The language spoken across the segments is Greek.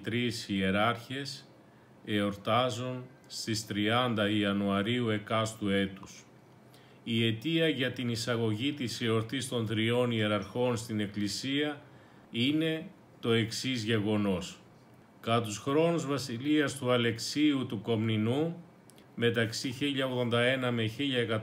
τρεις ιεράρχες εορτάζουν στις 30 Ιανουαρίου εκάστου έτους. Η αιτία για την εισαγωγή της εορτής των τριών ιεραρχών στην Εκκλησία είναι το εξής γεγονός. Κατά τους χρόνους βασιλείας του Αλεξίου του Κομνηνού, μεταξύ 1081 με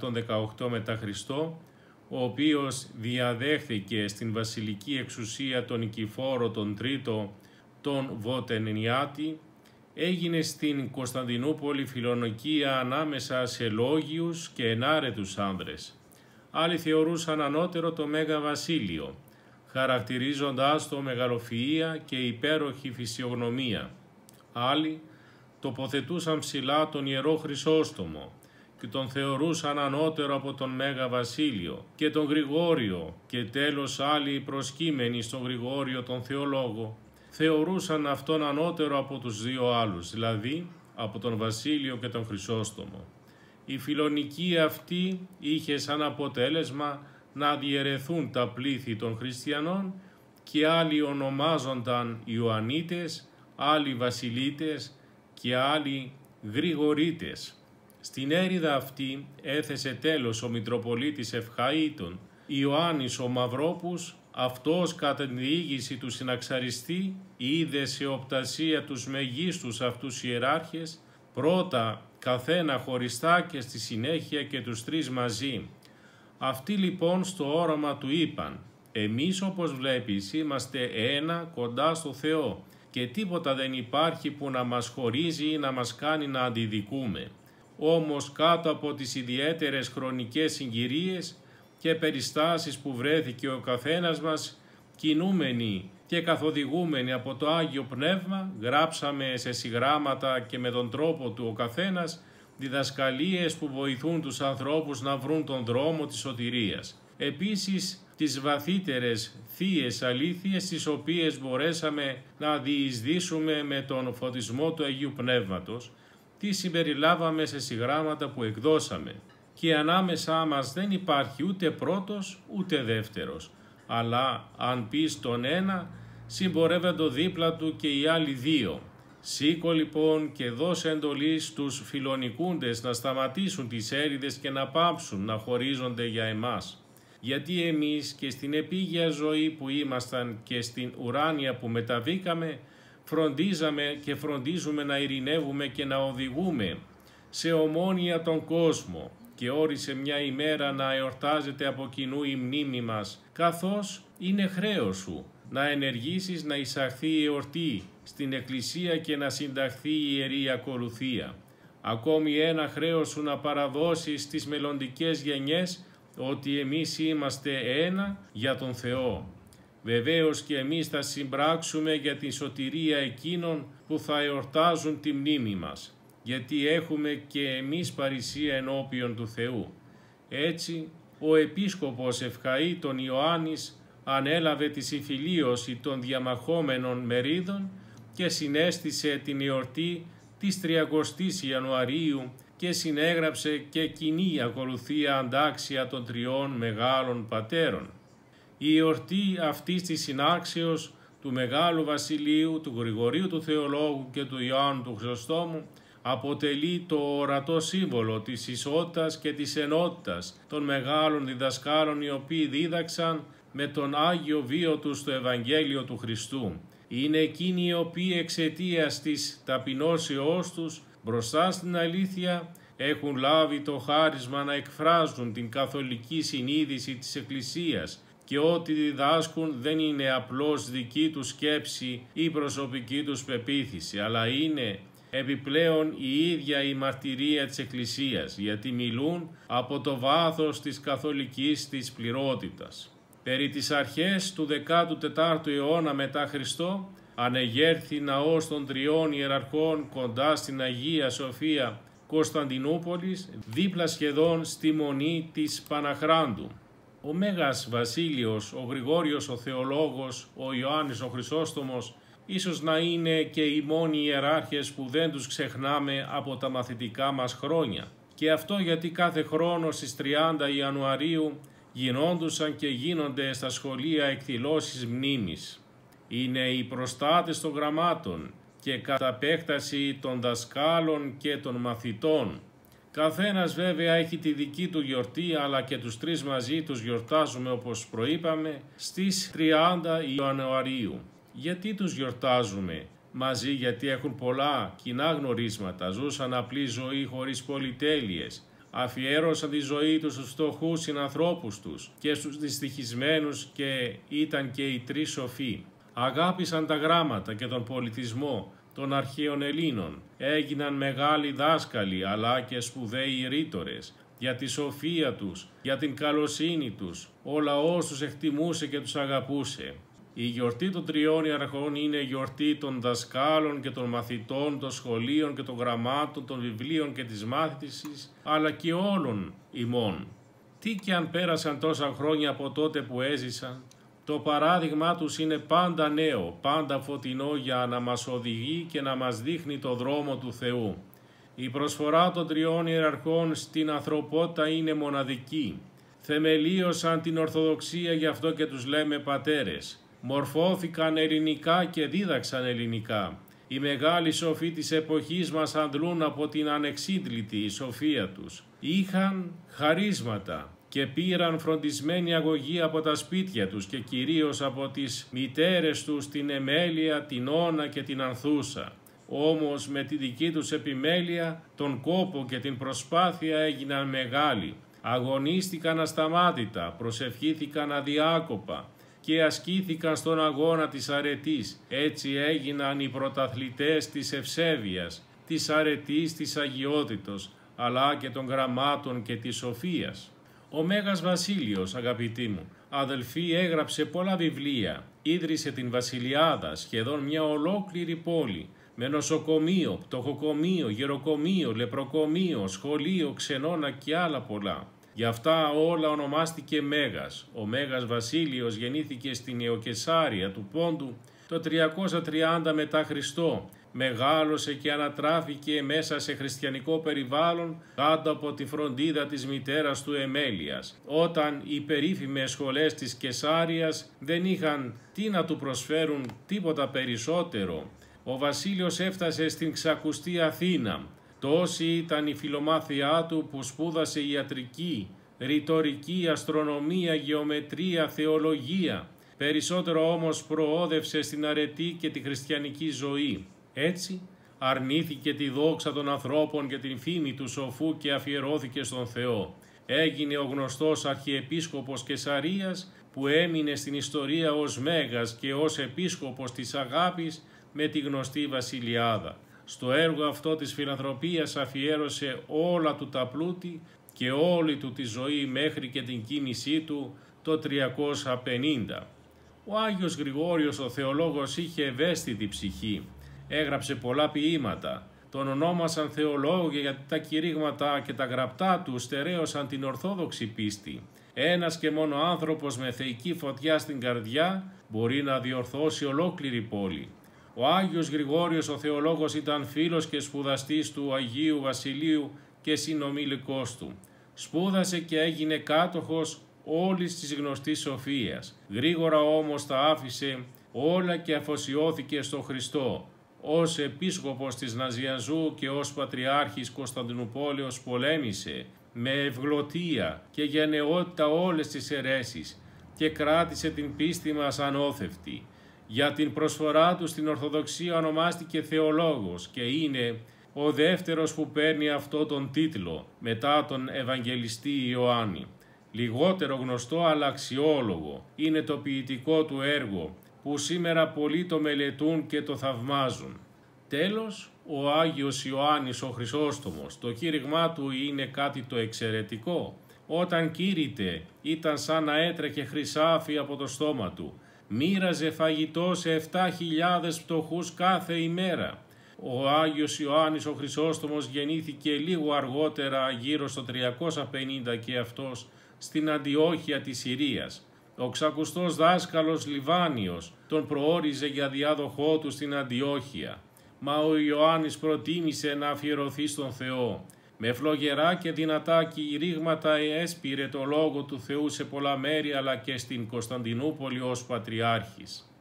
1118 μετά Χριστό, ο οποίος διαδέχθηκε στην βασιλική εξουσία τον Νικηφόρο τον Τρίτο τον Βοτενιάτη, έγινε στην Κωνσταντινούπολη φιλονικία ανάμεσα σε λόγιους και ενάρετους άνδρες. Άλλοι θεωρούσαν ανώτερο το Μέγα Βασίλειο, χαρακτηρίζοντάς το μεγαλοφυΐα και υπέροχη φυσιογνωμία. Άλλοι τοποθετούσαν ψηλά τον Ιερό Χρυσόστομο και τον θεωρούσαν ανώτερο από τον Μέγα Βασίλειο και τον Γρηγόριο, και τέλος άλλοι προσκύμενοι στον Γρηγόριο τον Θεολόγο θεωρούσαν αυτόν ανώτερο από τους δύο άλλους, δηλαδή από τον Βασίλειο και τον Χρυσόστομο. Η φιλονικία αυτή είχε σαν αποτέλεσμα να διαιρεθούν τα πλήθη των χριστιανών και άλλοι ονομάζονταν Ιωαννίτες, άλλοι Βασιλίτες και άλλοι Γρηγορίτες. Στην έρηδα αυτή έθεσε τέλος ο Μητροπολίτης Ευχαΐτων Ιωάννης ο Μαυρόπους. Αυτός κατά την διήγηση του συναξαριστή είδε σε οπτασία τους μεγίστους αυτούς ιεράρχες, πρώτα καθένα χωριστά και στη συνέχεια και τους τρεις μαζί. Αυτοί λοιπόν στο όραμα του είπαν: «Εμείς όπως βλέπεις είμαστε ένα κοντά στο Θεό και τίποτα δεν υπάρχει που να μας χωρίζει ή να μας κάνει να αντιδικούμε. Όμως κάτω από τις ιδιαίτερες χρονικές συγκυρίες και περιστάσεις που βρέθηκε ο καθένας μας, κινούμενοι και καθοδηγούμενοι από το Άγιο Πνεύμα, γράψαμε σε συγγράμματα και με τον τρόπο του ο καθένας διδασκαλίες που βοηθούν τους ανθρώπους να βρουν τον δρόμο της σωτηρίας. Επίσης, τις βαθύτερες θείες αλήθειες, τις οποίες μπορέσαμε να διεισδύσουμε με τον φωτισμό του Αγίου Πνεύματος, τις συμπεριλάβαμε σε συγγράμματα που εκδώσαμε. Και ανάμεσά μας δεν υπάρχει ούτε πρώτος ούτε δεύτερος, αλλά αν πεις τον ένα, συμπορεύεται δίπλα του και οι άλλοι δύο. Σήκω λοιπόν και δώσε εντολή στους φιλονικούντες να σταματήσουν τις έρηδες και να πάψουν να χωρίζονται για εμάς. Γιατί εμείς και στην επίγεια ζωή που ήμασταν και στην ουράνια που μεταβήκαμε, φροντίζαμε και φροντίζουμε να ειρηνεύουμε και να οδηγούμε σε ομόνοια τον κόσμο, και όρισε μια ημέρα να εορτάζεται από κοινού η μνήμη μας, καθώς είναι χρέος σου να ενεργήσεις να εισαχθεί η εορτή στην Εκκλησία και να συνταχθεί η Ιερή Ακολουθία. Ακόμη ένα χρέος σου να παραδώσεις στις μελλοντικές γενιές ότι εμείς είμαστε ένα για τον Θεό. Βεβαίως και εμείς θα συμπράξουμε για την σωτηρία εκείνων που θα εορτάζουν τη μνήμη μας, γιατί έχουμε και εμείς παρησία ενώπιον του Θεού. Έτσι, ο Επίσκοπος Ευχαΐτων Ιωάννης ανέλαβε τη συμφιλίωση των διαμαχόμενων μερίδων και συνέστησε την εορτή της 30ης Ιανουαρίου και συνέγραψε και κοινή ακολουθία αντάξια των τριών μεγάλων πατέρων. Η εορτή αυτής της συνάξεως του Μεγάλου Βασιλείου, του Γρηγορίου του Θεολόγου και του Ιωάννου του Χρυσοστόμου αποτελεί το ορατό σύμβολο της ισότητας και της ενότητας των μεγάλων διδασκάλων, οι οποίοι δίδαξαν με τον Άγιο βίο τους το Ευαγγέλιο του Χριστού. Είναι εκείνοι οι οποίοι εξαιτίας της ταπεινώσεώς τους μπροστά στην αλήθεια έχουν λάβει το χάρισμα να εκφράζουν την καθολική συνείδηση της Εκκλησίας και ό,τι διδάσκουν δεν είναι απλώς δική τους σκέψη ή προσωπική τους πεποίθηση, αλλά είναι επιπλέον η ίδια η μαρτυρία της Εκκλησίας, γιατί μιλούν από το βάθος της καθολικής της πληρότητας. Περί τις αρχές του 14ου αιώνα μετά Χριστό ανεγέρθη ναός των τριών ιεραρχών κοντά στην Αγία Σοφία Κωνσταντινούπολης, δίπλα σχεδόν στη μονή της Παναχράντου. Ο Μέγας Βασίλειος, ο Γρηγόριος ο Θεολόγος, ο Ιωάννης ο Χρυσόστομος, ίσως να είναι και οι μόνοι ιεράρχες που δεν τους ξεχνάμε από τα μαθητικά μας χρόνια. Και αυτό γιατί κάθε χρόνο στις 30 Ιανουαρίου γινόντουσαν και γίνονται στα σχολεία εκδηλώσεις μνήμης. Είναι οι προστάτες των γραμμάτων και κατά επέκταση των δασκάλων και των μαθητών. Καθένας βέβαια έχει τη δική του γιορτή, αλλά και τους τρεις μαζί τους γιορτάζουμε, όπως προείπαμε, στις 30 Ιανουαρίου. Γιατί τους γιορτάζουμε μαζί? Γιατί έχουν πολλά κοινά γνωρίσματα, ζούσαν απλή ζωή χωρίς πολυτέλειες, αφιέρωσαν τη ζωή τους στους φτωχούς συνανθρώπους τους και στους δυστυχισμένους και ήταν και οι τρεις σοφοί. Αγάπησαν τα γράμματα και τον πολιτισμό των αρχαίων Ελλήνων, έγιναν μεγάλοι δάσκαλοι αλλά και σπουδαίοι ρήτορες. Για τη σοφία τους, για την καλοσύνη τους, ο λαός τους εκτιμούσε και τους αγαπούσε. Η γιορτή των τριών ιεραρχών είναι γιορτή των δασκάλων και των μαθητών, των σχολείων και των γραμμάτων, των βιβλίων και της μάθησης, αλλά και όλων ημών. Τι και αν πέρασαν τόσα χρόνια από τότε που έζησαν, το παράδειγμά τους είναι πάντα νέο, πάντα φωτεινό για να μας οδηγεί και να μας δείχνει το δρόμο του Θεού. Η προσφορά των τριών ιεραρχών στην ανθρωπότητα είναι μοναδική. Θεμελίωσαν την Ορθοδοξία, γι' αυτό και τους λέμε πατέρες. Μορφώθηκαν ελληνικά και δίδαξαν ελληνικά. Οι μεγάλοι σοφοί της εποχής μας αντλούν από την ανεξίτλητη σοφία τους. Είχαν χαρίσματα και πήραν φροντισμένη αγωγή από τα σπίτια τους και κυρίως από τις μητέρες τους, την Εμέλεια, την Όνα και την Ανθούσα. Όμως με τη δική τους επιμέλεια, τον κόπο και την προσπάθεια έγιναν μεγάλοι. Αγωνίστηκαν ασταμάτητα, προσευχήθηκαν αδιάκοπα και ασκήθηκαν στον αγώνα της αρετής. Έτσι έγιναν οι πρωταθλητές της ευσέβειας, της αρετής, της αγιότητος, αλλά και των γραμμάτων και της σοφίας. Ο Μέγας Βασίλειος, αγαπητοί μου, αδελφοί, έγραψε πολλά βιβλία, ίδρυσε την Βασιλιάδα, σχεδόν μια ολόκληρη πόλη, με νοσοκομείο, πτωχοκομείο, γεροκομείο, λεπροκομείο, σχολείο, ξενώνα και άλλα πολλά. Γι' αυτά όλα ονομάστηκε Μέγας. Ο Μέγας Βασίλειος γεννήθηκε στην Νεοκεσάρια του Πόντου το 330 μετά Χριστό. Μεγάλωσε και ανατράφηκε μέσα σε χριστιανικό περιβάλλον κάτω από τη φροντίδα της μητέρας του Εμέλειας. Όταν οι περίφημες σχολές της Κεσάριας δεν είχαν τι να του προσφέρουν τίποτα περισσότερο, ο Βασίλειος έφτασε στην ξακουστή Αθήνα. Τόση ήταν η φιλομάθειά του που σπούδασε ιατρική, ρητορική, αστρονομία, γεωμετρία, θεολογία. Περισσότερο όμως προόδευσε στην αρετή και τη χριστιανική ζωή. Έτσι αρνήθηκε τη δόξα των ανθρώπων και την φήμη του σοφού και αφιερώθηκε στον Θεό. Έγινε ο γνωστός αρχιεπίσκοπος Κεσαρίας που έμεινε στην ιστορία ως Μέγας και ως επίσκοπος της αγάπης με τη γνωστή Βασιλιάδα. Στο έργο αυτό της φιλανθρωπίας αφιέρωσε όλα του τα πλούτη και όλη του τη ζωή μέχρι και την κοίμησή του το 350. Ο Άγιος Γρηγόριος ο θεολόγος είχε ευαίσθητη ψυχή. Έγραψε πολλά ποίηματα. Τον ονόμασαν θεολόγο γιατί τα κηρύγματα και τα γραπτά του στερέωσαν την ορθόδοξη πίστη. Ένας και μόνο άνθρωπος με θεϊκή φωτιά στην καρδιά μπορεί να διορθώσει ολόκληρη πόλη. Ο Άγιος Γρηγόριος ο θεολόγος ήταν φίλος και σπουδαστής του Αγίου Βασιλείου και συνομιλικός του. Σπούδασε και έγινε κάτοχος όλης της γνωστής σοφίας. Γρήγορα όμως τα άφησε όλα και αφοσιώθηκε στο Χριστό. Ως επίσκοπος της Ναζιανζού και ως πατριάρχης Κωνσταντινουπόλεως πολέμησε με ευγλωτία και γενναιότητα όλες τις αιρέσεις και κράτησε την πίστη μας ανώθευτη. Για την προσφορά του στην Ορθοδοξία ονομάστηκε θεολόγος και είναι ο δεύτερος που παίρνει αυτό τον τίτλο μετά τον Ευαγγελιστή Ιωάννη. Λιγότερο γνωστό αλλά αξιόλογο είναι το ποιητικό του έργο που σήμερα πολλοί το μελετούν και το θαυμάζουν. Τέλος, ο Άγιος Ιωάννης ο Χρυσόστομος, το κήρυγμά του είναι κάτι το εξαιρετικό. Όταν κήρυτε ήταν σαν να έτρεχε χρυσάφι από το στόμα του. Μοίραζε φαγητό σε 7.000 φτωχούς κάθε ημέρα. Ο Άγιος Ιωάννης ο Χρυσόστομος γεννήθηκε λίγο αργότερα, γύρω στο 350 και αυτός, στην Αντιόχεια της Συρίας. Ο ξακουστός δάσκαλος Λιβάνιος τον προόριζε για διάδοχό του στην Αντιόχεια. Μα ο Ιωάννης προτίμησε να αφιερωθεί στον Θεό. Με φλογερά και δυνατά κηρύγματα έσπηρε το Λόγο του Θεού σε πολλά μέρη αλλά και στην Κωνσταντινούπολη ως Πατριάρχης.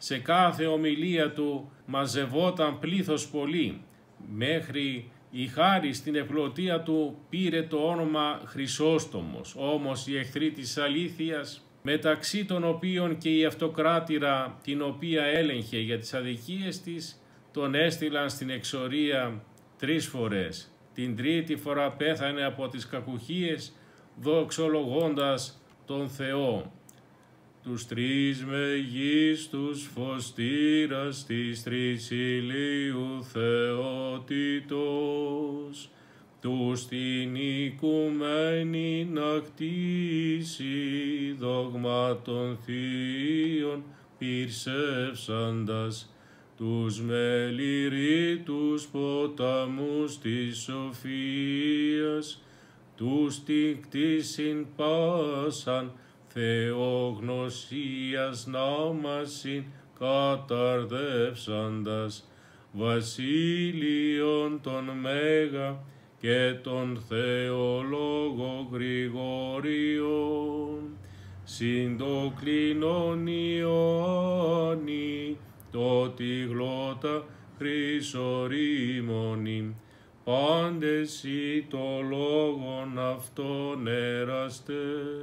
Σε κάθε ομιλία του μαζευόταν πλήθος πολύ, μέχρι η χάρη στην ευπλωτεία του πήρε το όνομα Χρυσόστομος. Όμως οι εχθροί της αλήθειας, μεταξύ των οποίων και η αυτοκράτηρα την οποία έλεγχε για τις αδικίες της, τον έστειλαν στην εξορία 3 φορές. Την τρίτη φορά πέθανε από τις κακουχίες, δοξολογώντας τον Θεό. Τους 3 μεγίστους φωστήρας της Τρισηλίου Θεότητος, τους την οικουμένη να κτίσει δόγματων θείων πυρσεύσαντας, τους μεληρίτους ποταμούς της σοφίας, τους την κτίσιν πάσαν θεογνωσίας νάμασιν καταρδεύσαντας, βασίλειον τον Μέγα και τον Θεολόγο Γρηγόριον, συν το κλίνον Ιωάννη, το τη γλώτα χρυσορήμωνη, πάντες ή το λόγον αυτόν έραστε,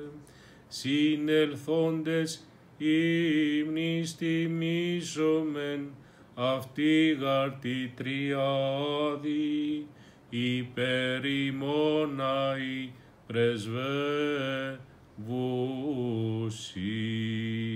συνελθόντες ύμνης τιμήσομεν, αυτή γάρτη τριάδη, υπέρ ημώνα η πρεσβεύουση.